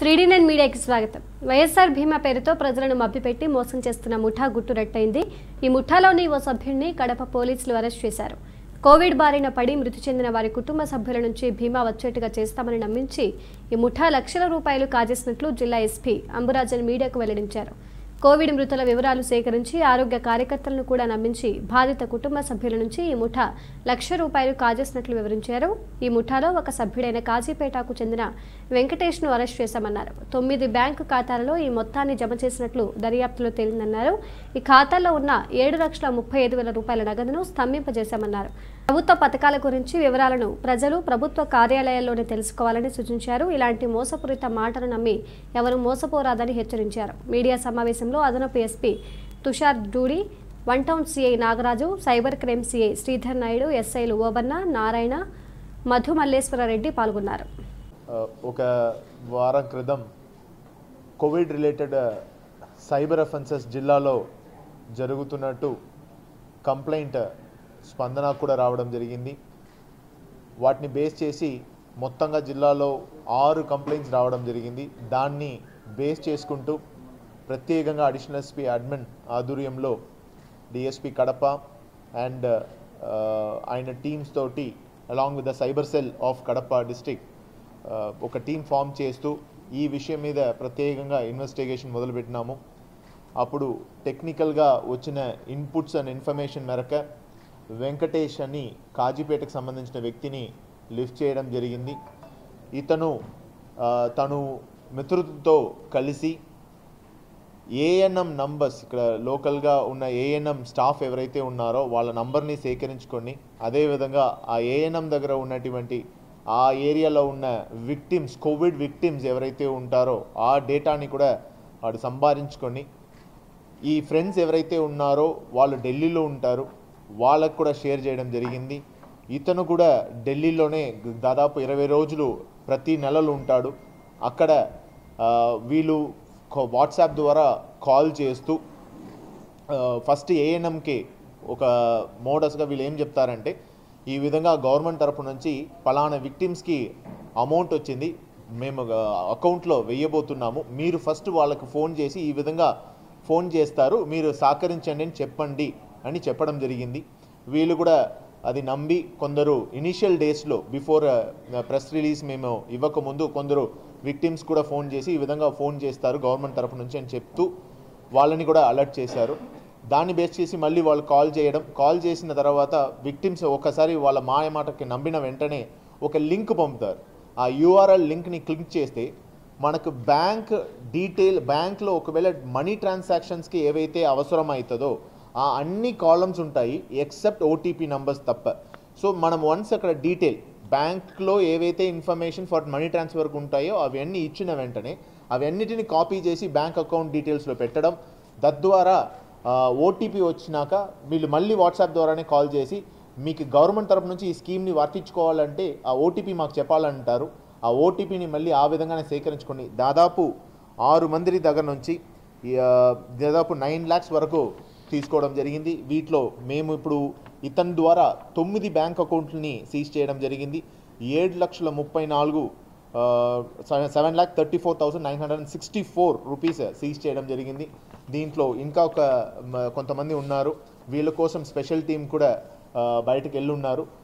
3D9 మీడియాకి స్వాగతం. వైఎస్ఆర్ భీమా పేరుతో ప్రజలను మభ్యపెట్టి మోసం చేస్తున్న ముఠా గుట్టురట్టయింది. ఈ ముఠాలోని ఓ సభ్యుడిని కడప పోలీసులు అరెస్ట్ చేశారు. కోవిడ్ బారిన పడి మృతి చెందిన వారి కుటుంబ సభ్యుల నుంచి భీమా వచ్చేట్టుగా చేస్తామని నమ్మించి ఈ ముఠా లక్షల రూపాయలు కాజేసినట్లు జిల్లా ఎస్పీ అంబురాజన్ మీడియాకు వెల్లడించారు. కోవిడ్ మృతుల వివరాలు సేకరించి ఆరోగ్య కార్యకర్తలను కూడా నమ్మించి బాధిత కుటుంబ సభ్యుల నుంచి ఈ ముఠా ₹1,00,000 కాజేసినట్లు వివరించారు. ఈ ముఠాలో ఒక సభ్యుడైన కాజీపేటకు చెందిన వెంకటేష్ను అరెస్ట్ చేశామన్నారు. 9 బ్యాంకు ఖాతాలలో ఈ మొత్తాన్ని జమ చేసినట్లు దర్యాప్తులో తేలిందన్నారు. ఈ ఖాతాల్లో ఉన్న ₹7,35,000 నగదును స్తంభింపజేశామన్నారు. ప్రభుత్వ పథకాల గురించి వివరాలను ప్రజలు ప్రభుత్వ కార్యాలయాల్లోనే తెలుసుకోవాలని సూచించారు. ఇలాంటి మోసపూరిత మాటలు నమ్మి ఎవరు మోసపోరాదని హెచ్చరించారు. మీడియా సమావేశంలో అదనపు SP Tushar Dudi, one town CI Nagaraju, cyber crime CI Sridhar Naidu, ఎస్ఐలు ఓబన్న, నారాయణ, మధు మల్లేశ్వరరెడ్డి పాల్గొన్నారు. ఒక వారం క్రితం కోవిడ్ రిలేటెడ్ సైబర్ అఫెన్సెస్ జిల్లాలో జరుగుతున్నట్టు కంప్లైంట్ స్పందన కూడా రావడం జరిగింది. వాటిని బేస్ చేసి మొత్తంగా జిల్లాలో 6 కంప్లైంట్స్ రావడం జరిగింది. దాన్ని బేస్ చేసుకుంటూ ప్రత్యేకంగా అడిషనల్ ఎస్పీ అడ్మిన్ ఆధ్వర్యంలో డిఎస్పీ కడప అండ్ ఆయన టీమ్స్ తోటి along with the cyber cell of Kadapa district ఒక టీం ఫామ్ చేస్తూ ఈ విషయం మీద ప్రత్యేకంగా ఇన్వెస్టిగేషన్ మొదలుపెట్టినాము. అప్పుడు టెక్నికల్గా వచ్చిన ఇన్పుట్స్ అండ్ ఇన్ఫర్మేషన్ మేరకు వెంకటేష్ అని కాజీపేటకు సంబంధించిన వ్యక్తిని లిఫ్ట్ చేయడం జరిగింది. తను మిత్రులతో కలిసి ఏఎన్ఎం నంబర్స్, ఇక్కడ లోకల్గా ఉన్న ఏఎన్ఎం స్టాఫ్ ఎవరైతే ఉన్నారో వాళ్ళ నంబర్ని సేకరించుకొని అదేవిధంగా ఆ ఏఎన్ఎం దగ్గర ఉన్నటువంటి ఆ ఏరియాలో ఉన్న విక్టిమ్స్, కోవిడ్ విక్టిమ్స్ ఎవరైతే ఉంటారో ఆ డేటాని కూడా వాడు సంపాదించుకొని ఈ ఫ్రెండ్స్ ఎవరైతే ఉన్నారో వాళ్ళు ఢిల్లీలో ఉంటారు, వాళ్ళకు కూడా షేర్ చేయడం జరిగింది. ఇతను కూడా ఢిల్లీలోనే దాదాపు 20 రోజులు ప్రతి నెలలు ఉంటాడు. అక్కడ వీళ్ళు వాట్సాప్ ద్వారా కాల్ చేస్తూ ఫస్ట్ ఏఎన్ఎంకి ఒక మోడస్గా వీళ్ళు ఏం చెప్తారంటే, ఈ విధంగా గవర్నమెంట్ తరపు నుంచి పలానా విక్టిమ్స్కి అమౌంట్ వచ్చింది, మేము అకౌంట్లో వేయబోతున్నాము, మీరు ఫస్ట్ వాళ్ళకు ఫోన్ చేసి ఈ విధంగా ఫోన్ చేస్తారు, మీరు సహకరించండి అని చెప్పండి అని చెప్పడం జరిగింది. వీళ్ళు కూడా అది నమ్మి కొందరు ఇనిషియల్ డేస్లో బిఫోర్ ప్రెస్ రిలీజ్ మేము ఇవ్వకముందు కొందరు విక్టిమ్స్ కూడా ఫోన్ చేసి ఈ విధంగా ఫోన్ చేస్తారు గవర్నమెంట్ తరపు నుంచి అని చెప్తూ వాళ్ళని కూడా అలర్ట్ చేశారు. దాన్ని బేస్ చేసి మళ్ళీ వాళ్ళు కాల్ చేసిన తర్వాత విక్టిమ్స్ ఒకసారి వాళ్ళ మాయమాటకి నమ్మిన వెంటనే ఒక లింక్ పంపుతారు. ఆ యూఆర్ఎల్ లింక్ని క్లిక్ చేస్తే మనకు బ్యాంక్లో ఒకవేళ మనీ ట్రాన్సాక్షన్స్కి ఏవైతే అవసరం అవుతుందో ఆ అన్ని కాలమ్స్ ఉంటాయి ఎక్సెప్ట్ ఓటీపీ నంబర్స్ తప్ప. సో మనం వన్స్ అక్కడ డీటెయిల్ బ్యాంక్లో ఏవైతే ఇన్ఫర్మేషన్ ఫర్ మనీ ట్రాన్స్ఫర్కి ఉంటాయో అవన్నీ ఇచ్చిన వెంటనే అవన్నిటిని కాపీ చేసి బ్యాంక్ అకౌంట్ డీటెయిల్స్లో పెట్టడం, తద్వారా ఓటీపీ వచ్చినాక వీళ్ళు మళ్ళీ వాట్సాప్ ద్వారానే కాల్ చేసి మీకు గవర్నమెంట్ తరపు నుంచి ఈ స్కీమ్ని వర్తించుకోవాలంటే ఆ ఓటీపీ మాకు చెప్పాలంటారు. ఆ ఓటీపీని మళ్ళీ ఆ విధంగానే సేకరించుకొని దాదాపు 6 మంది దగ్గర నుంచి దాదాపు 9 lakhs వరకు తీసుకోవడం జరిగింది. వీటిలో మేము ఇప్పుడు ఇతని ద్వారా 9 బ్యాంక్ అకౌంట్లని సీజ్ చేయడం జరిగింది. 7,34,964 రూపీస్ సీజ్ చేయడం జరిగింది. దీంట్లో ఇంకా కొంతమంది ఉన్నారు, వీళ్ళ కోసం స్పెషల్ టీం కూడా బయటకు వెళ్ళున్నారు.